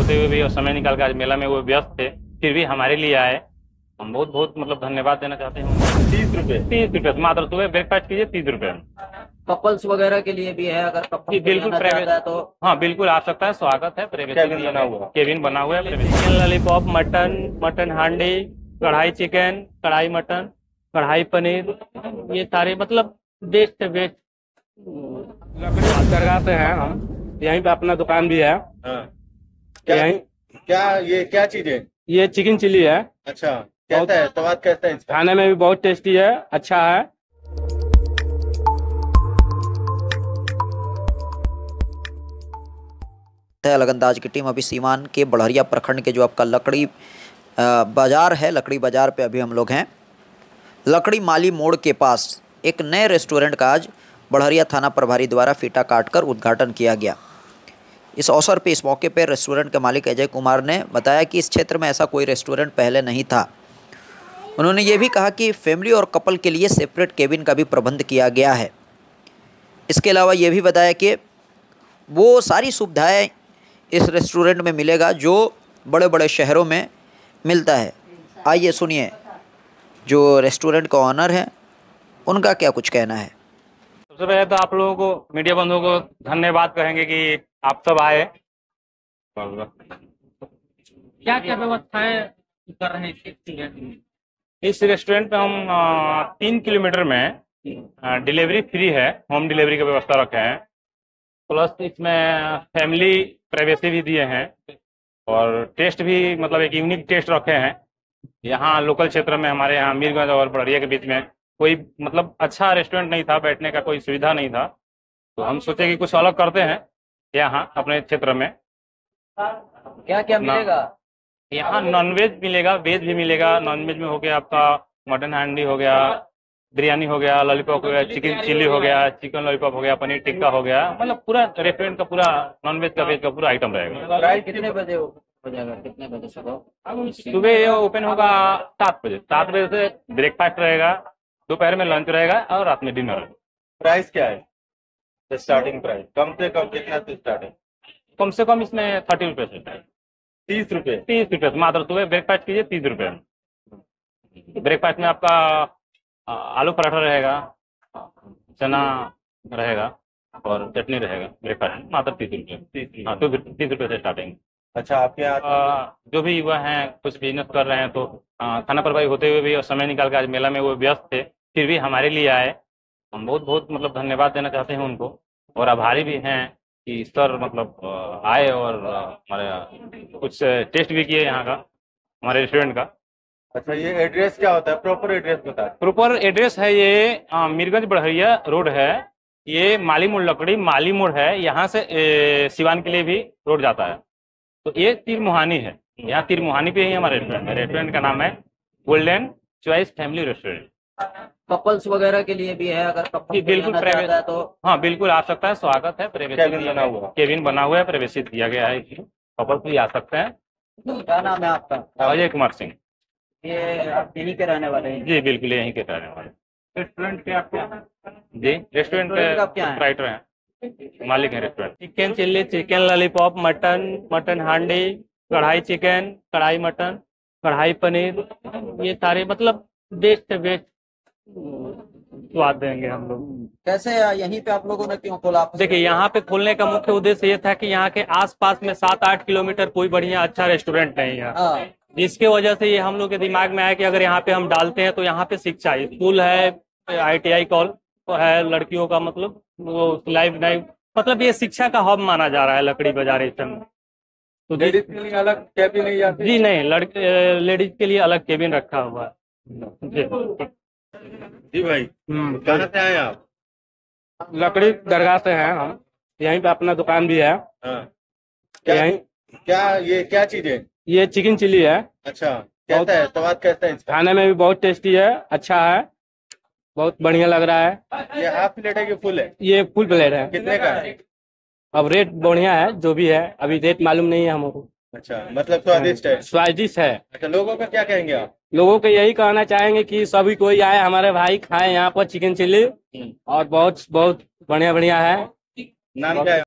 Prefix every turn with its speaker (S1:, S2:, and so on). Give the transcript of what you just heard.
S1: होते हुए भी और समय निकाल कर आज मेला में वो व्यस्त थे, फिर भी हमारे लिए आए। हम बहुत बहुत मतलब धन्यवाद देना चाहते हैं।
S2: 30 रुपए?
S1: 30 रुपये मात्र, सुबह ब्रेकफास्ट कीजिए 30 रुपये।
S3: कपल्स वगैरह के लिए भी है, अगर कपल
S1: जी बिल्कुल,
S3: चाहता है तो?
S1: हाँ बिल्कुल आ सकता है, स्वागत है।
S2: केबिन बना हुआ है।
S1: केबिन बना हुआ है। Chicken lollipop, mutton, mutton handi, kadai chicken, कढ़ाई मटन, कढ़ाई पनीर, ये सारे मतलब बेस्ट से बेस्ट। दरगाह से हैं हम, यहीं पे अपना दुकान भी है।
S2: हाँ। क्या
S1: यहीं
S2: ये क्या चीज है?
S1: ये चिकन चिल्ली है।
S2: अच्छा, कैसा है स्वाद, कैसा है इसका?
S1: खाने में भी बहुत टेस्टी है, अच्छा है।
S3: अलगंदाज की टीम अभी सीवान के बढ़हरिया प्रखंड के जो आपका लकड़ी बाजार है, लकड़ी बाजार पे अभी हम लोग हैं। लकड़ी माली मोड़ के पास एक नए रेस्टोरेंट का आज बढ़हरिया थाना प्रभारी द्वारा फीता काटकर उद्घाटन किया गया। इस अवसर पे, इस मौके पर रेस्टोरेंट के मालिक अजय कुमार ने बताया कि इस क्षेत्र में ऐसा कोई रेस्टोरेंट पहले नहीं था। उन्होंने ये भी कहा कि फैमिली और कपल के लिए सेपरेट केबिन का भी प्रबंध किया गया है। इसके अलावा ये भी बताया कि वो सारी सुविधाएं इस रेस्टोरेंट में मिलेगा जो बड़े बड़े शहरों में मिलता है। आइए सुनिए जो रेस्टोरेंट का ऑनर है, उनका क्या कुछ कहना है।
S1: सबसे पहले तो आप लोगों को, मीडिया बंधुओं को धन्यवाद कहेंगे कि आप सब आए।
S4: क्या क्या व्यवस्थाएं कर रहे हैं
S1: इस रेस्टोरेंट पे हम 3 किलोमीटर में डिलीवरी फ्री है, होम डिलीवरी की व्यवस्था रखे हैं। प्लस इसमें फैमिली प्राइवेसी भी दिए हैं और टेस्ट भी मतलब एक यूनिक टेस्ट रखे हैं। यहाँ लोकल क्षेत्र में हमारे यहाँ मीरगंज और बढ़िया के बीच में कोई मतलब अच्छा रेस्टोरेंट नहीं था, बैठने का कोई सुविधा नहीं था, तो हम सोचे कि कुछ अलग करते हैं यहाँ अपने क्षेत्र में।
S3: क्या क्या मिलेगा
S1: यहाँ? नॉनवेज मिलेगा, वेज भी मिलेगा। नॉनवेज में हो गया आपका मटन हांडी हो गया, बिरयानी हो गया, लॉलीपॉप हो गया, चिकन चिल्ली हो गया, चिकन लॉलीपॉप हो गया, पनीर टिक्का हो गया, मतलब पूरा रेस्टोरेंट का पूरा नॉनवेज का वेज का पूरा आइटम रहेगा।
S3: प्राइस कितने बजे हो जाएगा, कितने बजे सुबह?
S1: सुबह ये ओपन होगा 7 बजे। 7 बजे से ब्रेकफास्ट रहेगा, दोपहर में लंच रहेगा और रात में डिनर रहेगा।
S2: प्राइस क्या है? स्टार्टिंग प्राइस कम से कम कितना से स्टार्टिंग?
S1: कम से कम इसमें 30 रुपये से है।
S2: 30 रुपए?
S1: 30 रुपये मात्र, सुबह ब्रेकफास्ट कीजिए 30 रुपये। ब्रेकफास्ट में आपका आलू पराठा रहेगा, चना रहेगा और चटनी रहेगा। ब्रेकफास्ट में मात्र 30 रुपये। हाँ, 30 रुपये से स्टार्टिंग।
S2: अच्छा, आपके यहाँ
S1: जो भी युवा हैं कुछ बिजनेस कर रहे हैं तो थाना प्रभारी होते हुए भी और समय निकाल कर आज मेला में वो व्यस्त थे, फिर भी हमारे लिए आए। हम बहुत बहुत मतलब धन्यवाद देना चाहते हैं उनको और आभारी भी हैं कि सर मतलब आए और हमारे कुछ टेस्ट भी किए यहाँ का, हमारे रेस्टोरेंट का।
S2: अच्छा, ये एड्रेस क्या होता है? प्रॉपर एड्रेस बता।
S1: प्रॉपर एड्रेस है ये मीरगंज बढ़हरिया रोड है, ये माली मोड़, लकड़ी माली मोड़ है। यहाँ से सिवान के लिए भी रोड जाता है, तो ये तिरमुहानी है। यहाँ तिरमुहानी पे ही हमारा रेस्टोरेंट है। रेस्टोरेंट का नाम है golden choice family restaurant.
S3: Couples वगैरह के लिए भी है, अगर कपल
S1: बिल्कुल
S3: चाहता है तो?
S1: हाँ बिल्कुल आ सकता है, स्वागत है।
S2: केबिन बना हुआ है।
S1: केबिन बना हुआ है, प्रवेशित किया गया है। कपल्स भी आ सकते हैं।
S3: क्या नाम है आपका?
S1: अजय कुमार सिंह।
S3: ये आप यहीं के रहने वाले हैं?
S1: जी बिल्कुल, यहीं के रहने वाले।
S4: रेस्टोरेंट के आपके
S1: जी रेस्टोरेंट
S3: का क्या है?
S1: प्रोप्राइटर हैं, मालिक है restaurant. Chicken chilli, chicken lollipop, mutton, mutton handi, kadai chicken, कढ़ाई मटन, कढ़ाई पनीर, ये सारे मतलब बेस्ट से बेस्ट स्वाद देंगे हम लोग।
S3: कैसे यहीं पे आप लोगों ने क्यों खोला?
S1: देखिए, यहाँ पे खोलने का मुख्य उद्देश्य ये था कि यहाँ के आसपास में 7-8 किलोमीटर कोई बढ़िया अच्छा रेस्टोरेंट नहीं है,
S3: हाँ।
S1: जिसके वजह से ये हम लोग के दिमाग में आया कि अगर यहाँ पे हम डालते हैं तो यहाँ पे शिक्षा स्कूल है, ITI कॉल है लड़कियों का, मतलब वो लाइव मतलब ये शिक्षा का हब माना जा रहा है लकड़ी बाजार इस समय। तो
S2: लेडीज के लिए अलग केबिन नहीं आती?
S1: जी नहीं, लेडीज के लिए अलग केबिन रखा हुआ है।
S2: जी भाई, कहाँ से आए आप?
S1: लकड़ी दरगाह से हैं हम, यहीं पे अपना दुकान भी है।
S2: हाँ।
S1: यहीं
S2: ये क्या चीज है?
S1: ये चिकन चिल्ली है।
S2: अच्छा, कैसा है स्वाद, कैसा है इसका?
S1: खाने में भी बहुत टेस्टी है, अच्छा है, बहुत बढ़िया लग रहा है।
S2: ये हाफ प्लेट है कि फुल है?
S1: ये फुल प्लेट है।
S2: कितने का है?
S1: अब रेट बढ़िया है, जो भी है अभी रेट मालूम नहीं है हमको।
S2: अच्छा, मतलब स्वादिष्ट है?
S1: स्वादिष्ट है।
S2: अच्छा, लोगों का क्या कहेंगे आप?
S1: लोगों को यही कहना चाहेंगे कि सभी कोई आए, हमारे भाई खाए यहाँ पर चिकन चिल्ली, और बहुत बहुत बढ़िया बढ़िया है।
S2: नाम क्या है?